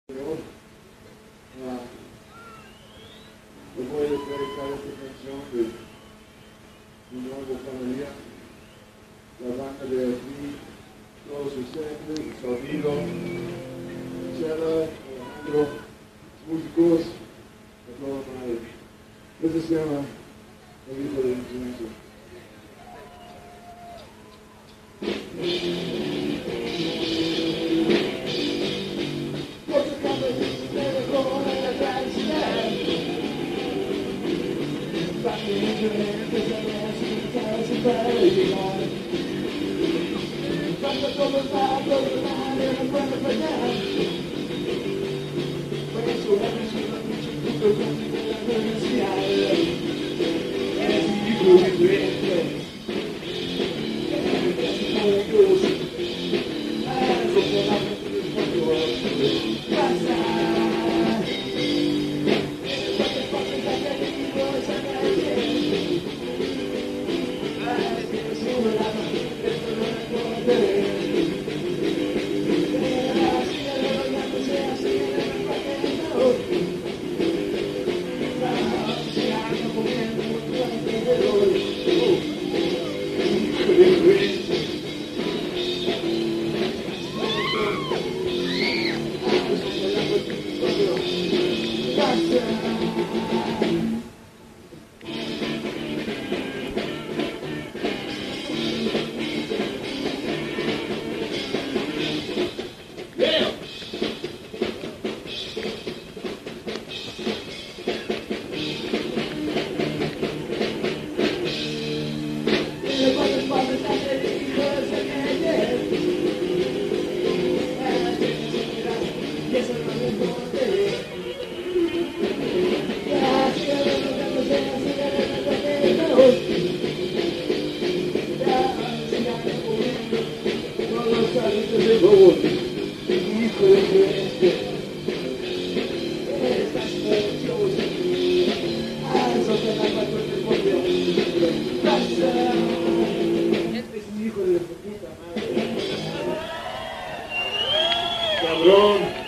Les voy a dedicar esta canción de mi nueva familia, la banda de aquí, todos ustedes, Sonido, Chela, Alejandro, músicos, de toda madre. Este se llama El Hijo del Silencio. Cabrón.